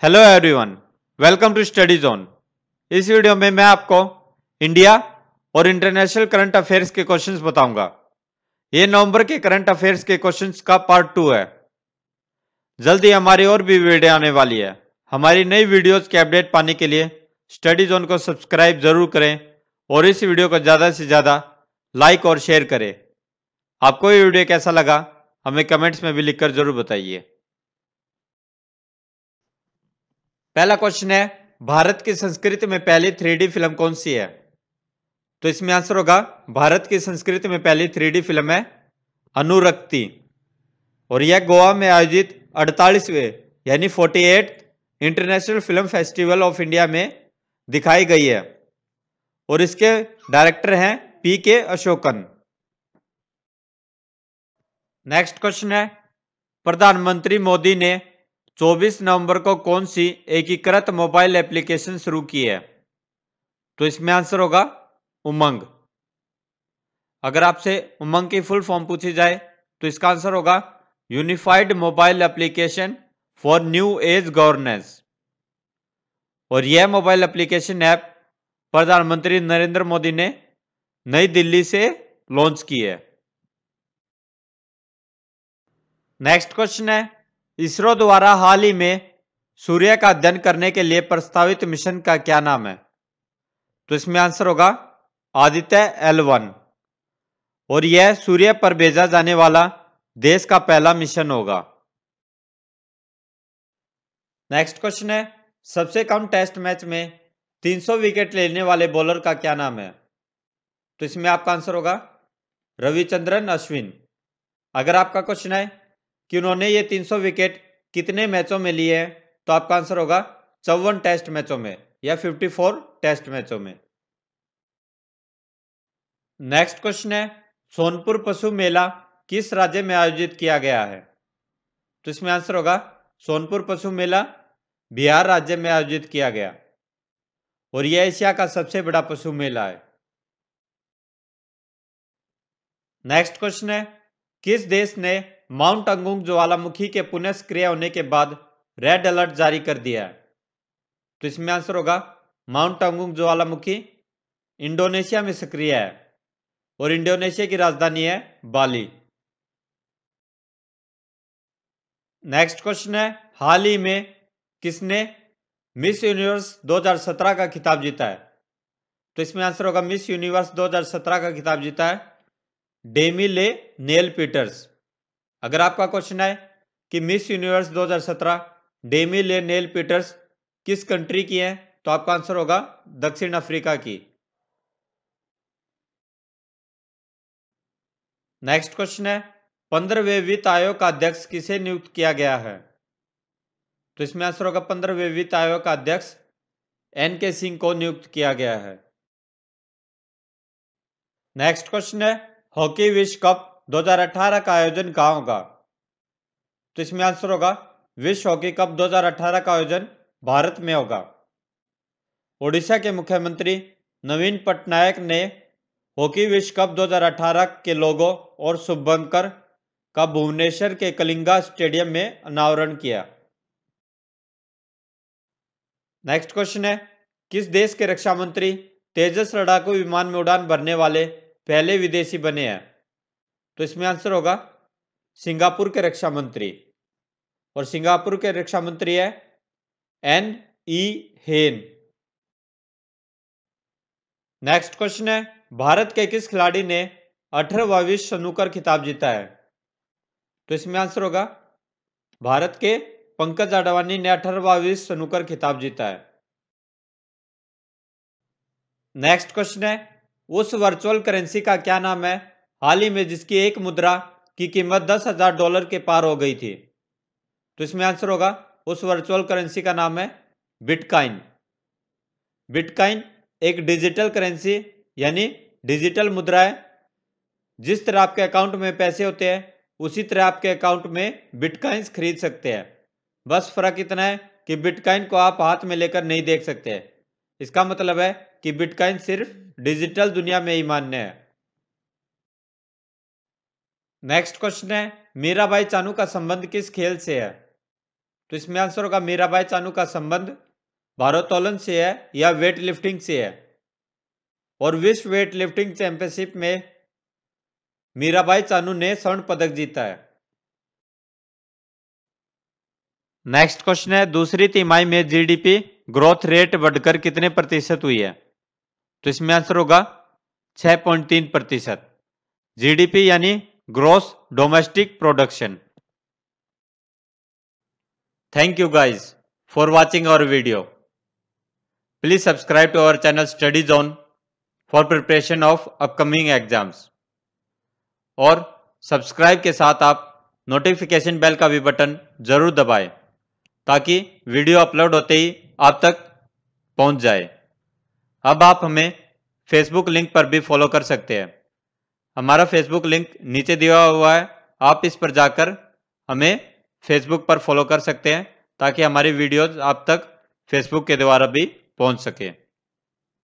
Hello everyone, welcome to study zone. इस video में मैं आपको इंडिया और इंटरनेशनल करंट अफेयर्स के क्वेश्चंस बताऊंगा। ये नवंबर के करंट अफेयर्स के क्वेश्चंस का पार्ट 2 है। जल्दी हमारी और भी वीडियो आने वाली है। हमारी नई वीडियोस के अपडेट पाने के लिए स्टडी जोन को सब्सक्राइब जरूर करें और इस वीडियो को ज़्यादा से ज़्यादा लाइक और शेयर करें। आपको ये वीडियो कैसा लगा हमें कमेंट्स में भी लिखकर जरूर बताइए। पहला क्वेश्चन है, भारत की संस्कृति में पहली 3D फिल्म कौन सी है? तो इसमें आंसर होगा, भारत की संस्कृति में पहली 3D फिल्म है अनुरक्ति और यह गोवा में आयोजित 48वें यानी 48th international film festival of India में दिखाई गई है और इसके डायरेक्टर हैं PK अशोकन। नेक्स्ट क्वेश्चन है, प्रधानमंत्री मोदी ने 24 नवंबर को कौन सी एकीकृत मोबाइल एप्लीकेशन शुरू की है? तो इसमें आंसर होगा उमंग। अगर आपसे उमंग की फुल फॉर्म पूछी जाए तो इसका आंसर होगा unified mobile application for new age governance और यह मोबाइल एप्लीकेशन ऐप प्रधानमंत्री नरेंद्र मोदी ने नई दिल्ली से लॉन्च की है। नेक्स्ट क्वेश्चन है, इसरो द्वारा हाल ही में सूर्य का अध्ययन करने के लिए प्रस्तावित मिशन का क्या नाम है? तो इसमें आंसर होगा आदित्य L1 और यह सूर्य पर भेजा जाने वाला देश का पहला मिशन होगा। नेक्स्ट क्वेश्चन है, सबसे कम टेस्ट मैच में 300 विकेट लेने वाले बॉलर का क्या नाम है? तो इसमें आपका आंसर होगा रविचंद्रन अश्विन। अगर आपका क्वेश्चन है कि उन्होंने ये 300 विकेट कितने मैचों में लिए हैं तो आपका आंसर होगा 54 टेस्ट मैचों में या 54 टेस्ट मैचों में। नेक्स्ट क्वेश्चन है, सोनपुर पशु मेला किस राज्य में आयोजित किया गया है? तो इसमें आंसर होगा सोनपुर पशु मेला बिहार राज्य में आयोजित किया गया और यह एशिया का सबसे बड़ा पशु मेला है। नेक्स्ट क्वेश्चन है, किस देश ने माउंट अंगुंग ज्वालामुखी के पुनः सक्रिय होने के बाद रेड अलर्ट जारी कर दिया है? तो इसमें आंसर होगा माउंट अंगुंग ज्वालामुखी इंडोनेशिया में सक्रिय है और इंडोनेशिया की राजधानी है बाली। नेक्स्ट क्वेश्चन है, हाल ही में किसने मिस यूनिवर्स 2017 का खिताब जीता है? तो इसमें आंसर होगा मिस यूनिवर्स 2017 का खिताब जीता है डेमी ले नेल पीटर्स। अगर आपका क्वेश्चन है कि Miss Universe 2017 Demi Leigh Nel Peters किस कंट्री की है तो आपका आंसर होगा दक्षिण अफ्रीका की। नेक्स्ट क्वेश्चन है, 15वें वित्त आयोग का अध्यक्ष किसे नियुक्त किया गया है? तो इसमें आंसर होगा 15वें वित्त आयोग का अध्यक्ष NK सिंह को नियुक्त किया गया है। नेक्स्ट क्वेश्चन है, हॉकी विश्व कप 2018 का आयोजन कहां होगा? तो इसमें आंसर होगा विश्व हॉकी कप 2018 का आयोजन भारत में होगा। ओडिशा के मुख्यमंत्री नवीन पटनायक ने हॉकी विश्व कप 2018 के लोगो और शुभंकर का भुवनेश्वर के कलिंगा स्टेडियम में अनावरण किया। नेक्स्ट क्वेश्चन है, किस देश के रक्षा मंत्री तेजस लड़ाकू विमान में उड़ान भरने वाले पहले विदेशी बने हैं? तो इसमें आंसर होगा सिंगापुर के रक्षा मंत्री और सिंगापुर के रक्षा मंत्री है NE हेन। नेक्स्ट क्वेश्चन है, भारत के किस खिलाड़ी ने 18वां विश्व स्नूकर खिताब जीता है? तो इसमें आंसर होगा भारत के पंकज अडवाणी ने 18वां विश्व स्नूकर खिताब जीता है। नेक्स्ट क्वेश्चन है, उस वर्चुअल करेंसी का क्या नाम है हाल ही में जिसकी एक मुद्रा की कीमत $10,000 के पार हो गई थी? तो इसमें आंसर होगा उस वर्चुअल करेंसी का नाम है बिटकॉइन। बिटकॉइन एक डिजिटल करेंसी यानी डिजिटल मुद्रा है। जिस तरह आपके अकाउंट में पैसे होते हैं उसी तरह आपके अकाउंट में बिटकॉइंस खरीद सकते हैं। बस फर्क इतना है कि बिटकॉइन को आप हाथ में लेकर नहीं देख सकते। इसका मतलब है कि बिटकॉइन सिर्फ डिजिटल दुनिया में ही मान्य है। नेक्स्ट क्वेश्चन है, मीराबाई चानू का संबंध किस खेल से है? तो इसमें आंसर होगा मीराबाई चानू का संबंध भारोत्तोलन से है या वेट लिफ्टिंग से है। और विश्व वेट लिफ्टिंग चैंपियनशिप में मीराबाई चानू ने स्वर्ण पदक जीता है। नेक्स्ट क्वेश्चन है, दूसरी तिमाही में जीडीपी ग्रोथ रेट बढ़कर कितने प्रतिशत हुई है? तो इसमें आंसर होगा 6.3%। जीडीपी यानी gross domestic production. Thank you guys for watching our video. Please subscribe to our channel Study Zone for preparation of upcoming exams. और सब्सक्राइब के साथ आप नोटिफिकेशन बेल का भी बटन जरूर दबाएं ताकि वीडियो अपलोड होते ही आप तक पहुंच जाए। अब आप हमें फेसबुक लिंक पर भी फॉलो कर सकते हैं। हमारा फेसबुक लिंक नीचे दिया हुआ है, आप इस पर जाकर हमें फेसबुक पर फॉलो कर सकते हैं ताकि हमारी वीडियोज आप तक फेसबुक के द्वारा भी पहुंच सके।